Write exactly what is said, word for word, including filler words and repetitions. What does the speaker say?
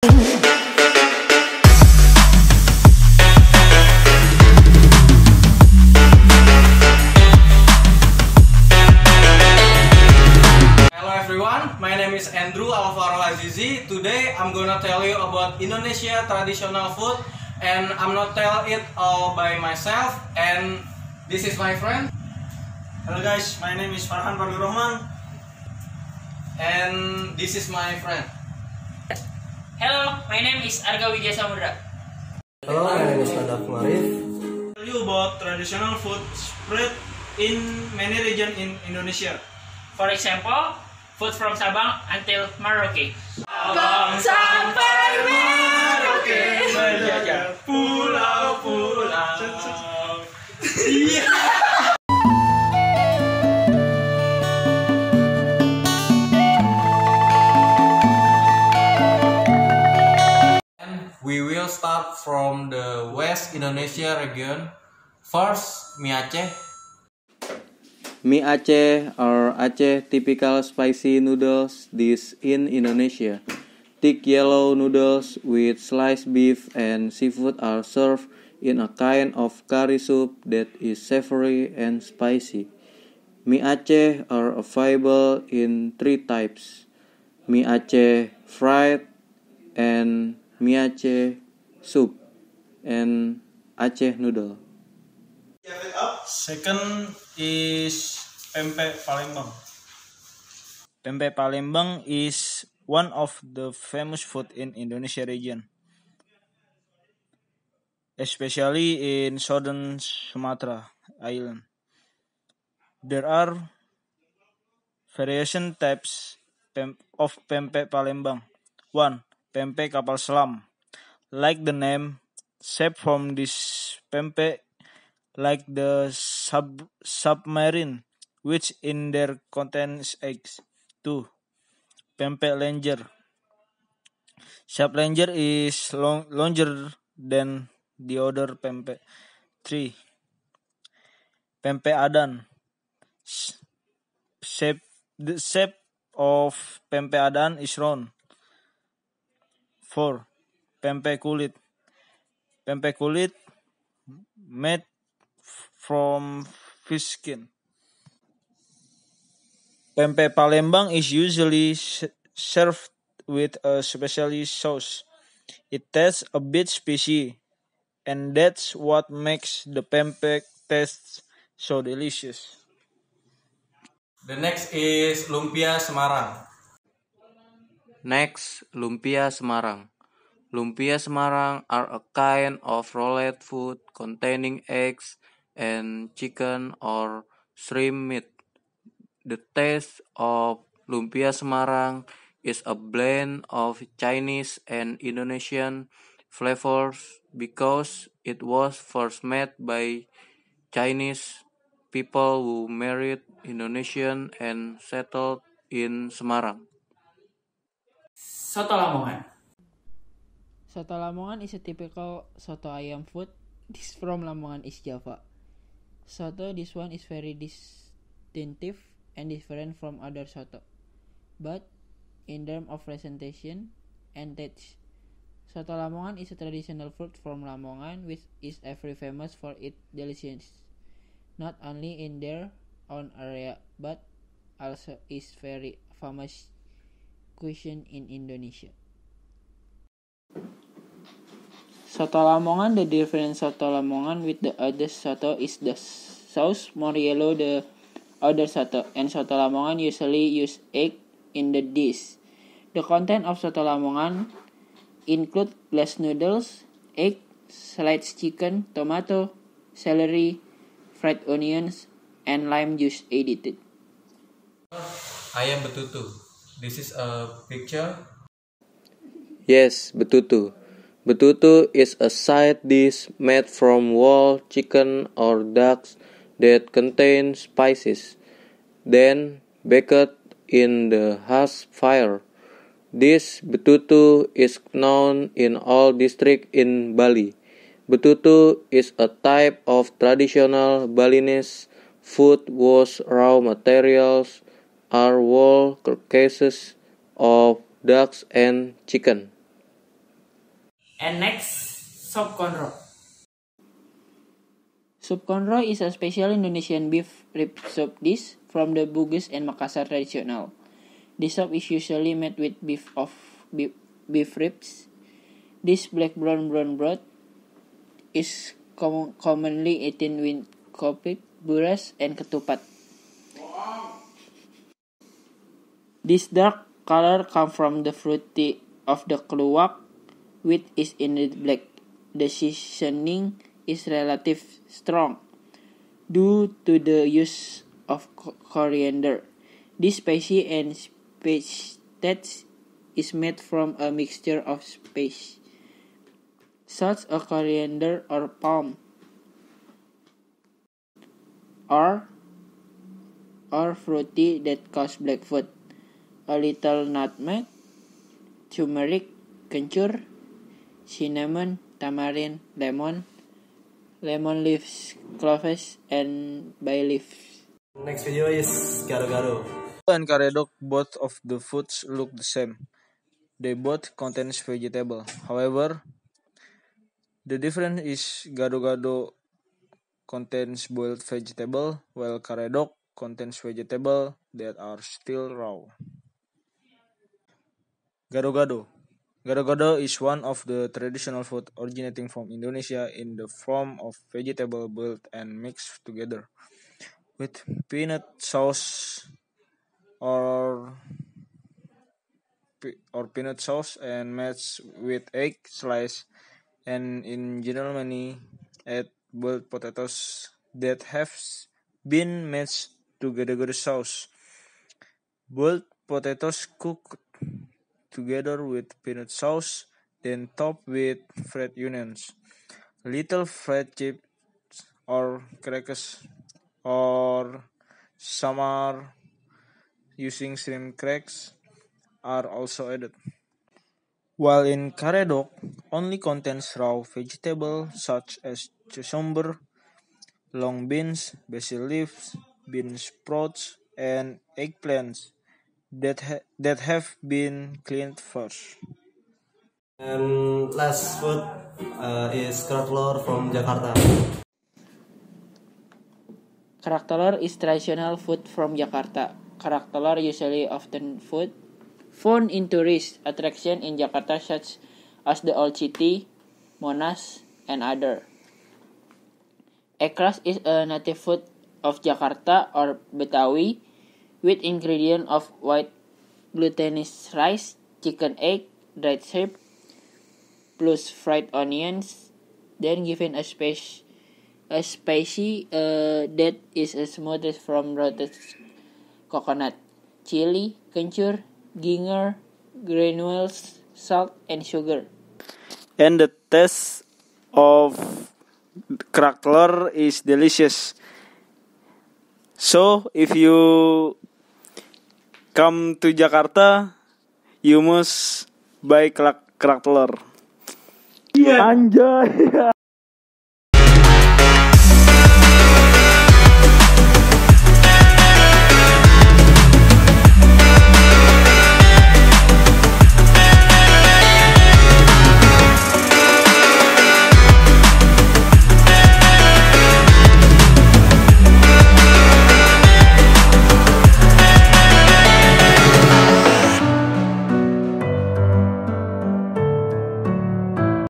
Hello everyone, my name is Andrew Alvaro Hazizi. Today I'm gonna tell you about Indonesia traditional food, and I'm not tell it all by myself. And this is my friend. Hello guys, my name is Farhan Fadhlurrohman. And this is my friend. Hello, my name is Arga Widya Samudera. Hello, my name is Nanda. Tell you about traditional food spread in many regions in Indonesia. For example, food from Sabang until Merauke. Sabang sampai Merauke, menjajah pulau-pulau. We will start from the West Indonesia region. First, mie Aceh. Mie Aceh or Aceh typical spicy noodles dish in Indonesia. Thick yellow noodles with sliced beef and seafood are served in a kind of curry soup that is savory and spicy. Mie Aceh are available in three types: mie Aceh fried, and mie Aceh soup, and Aceh noodle. Second is pempek Palembang. Pempek Palembang is one of the famous food in Indonesia region, especially in southern Sumatra island. There are variation types of pempek Palembang. One, pempek kapal selam. Like the name, shape from this pempek like the sub submarine, which in there contains eggs. Two, pempek lenjer. Shape lenjer is long, longer than the other pempek. Three, pempek adan. Shape the shape of pempek adan is round. Four, pempek kulit. Pempek kulit made from fish skin. Pempek Palembang is usually served with a special sauce. It tastes a bit spicy, and that's what makes the pempek taste so delicious. The next is lumpia Semarang. Next, lumpia Semarang. Lumpia Semarang are a kind of rolled food containing eggs and chicken or shrimp meat. The taste of lumpia Semarang is a blend of Chinese and Indonesian flavors because it was first made by Chinese people who married Indonesian and settled in Semarang. Soto Lamongan. Soto Lamongan is a typical soto ayam food dish from Lamongan, East Java. Soto, this one is very distinctive and different from other soto, but in terms of presentation and taste, Soto Lamongan is a traditional food from Lamongan which is very famous for its deliciousness, not only in their own area but also is very famous cuisine in Indonesia. Soto Lamongan, the difference Soto Lamongan with the other soto is the sauce more yellow the other soto, and Soto Lamongan usually use egg in the dish. The content of Soto Lamongan include glass noodles, egg, sliced chicken, tomato, celery, fried onions, and lime juice added. Ayam betutu. This is a picture. Yes, betutu. Betutu is a side dish made from whole chicken or ducks that contain spices, then baked in the harsh fire. This betutu is known in all districts in Bali. Betutu is a type of traditional Balinese food whose raw materials are whole carcasses of ducks and chicken. And next, sop konro. Sup konro is a special Indonesian beef rib soup dish from the Bugis and Makassar traditional. This soup is usually made with beef of beef, beef ribs. This black brown brown broth is com- commonly eaten with kopi, buras, and ketupat. This dark color comes from the fruity of the keluak, which is in the black. The seasoning is relatively strong due to the use of coriander. This spicy and spice taste is made from a mixture of spices such as coriander or palm or or fruity that cause black food. A little nutmeg, turmeric, kencur, cinnamon, tamarind, lemon, lemon leaves, cloves, and bay leaf. Next video is gado-gado. And karedok, both of the foods look the same. They both contain vegetable. However, the difference is gado-gado contains boiled vegetable, while karedok contains vegetable that are still raw. Gado-gado. Gado-gado is one of the traditional food originating from Indonesia in the form of vegetable boiled and mixed together with peanut sauce or or peanut sauce and matched with egg slice and in general many add boiled potatoes that have been matched to gado-gado sauce. Boiled potatoes cooked together with peanut sauce, then topped with fried onions, little fried chips or crackers, or some are using shrimp cracks are also added. While in karedok only contains raw vegetables such as cucumber, long beans, basil leaves, bean sprouts, and eggplants that ha- that have been cleaned first. And last food uh, is kerak telur from Jakarta. Kerak telur is traditional food from Jakarta. Kerak telur usually often food found in tourist attractions in Jakarta such as the Old City, Monas, and other. Ekras is a native food of Jakarta or Betawi with ingredients of white glutinous rice, chicken egg, dried shrimp, plus fried onions, then given a space a spicy uh, that is smooth from roasted coconut, chili, kencur, ginger, granules, salt, and sugar. And the taste of kerak telur is delicious. So if you come to Jakarta, you must buy kerak kerak telur. Yeah. Anjay.